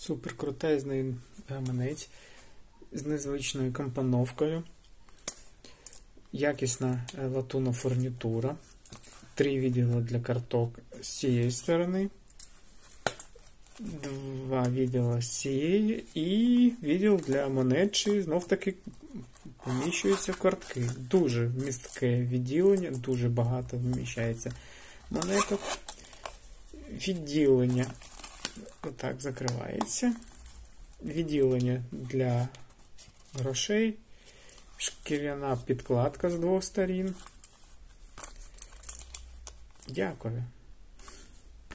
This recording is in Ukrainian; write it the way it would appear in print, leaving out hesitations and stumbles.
Суперкрутезний гаманець з незвичною компоновкою, якісна латунна фурнітура, 3 відділи для карток з цієї сторони, 2 відділи з цієї і відділ для монет, знов-таки поміщуються картки. Дуже містке відділення, дуже багато вміщається монеток. Відділення отак закривається. Відділення для грошей. Шкіряна підкладка з 2 сторін. Дякую.